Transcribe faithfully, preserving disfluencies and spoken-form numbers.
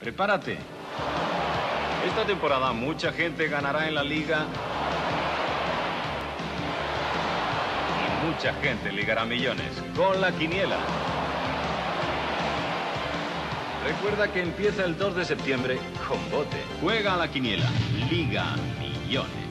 Prepárate. Esta temporada mucha gente ganará en la liga y mucha gente ligará millones con la quiniela. Recuerda que empieza el dos de septiembre con Bote. Juega a la quiniela. Liga millones.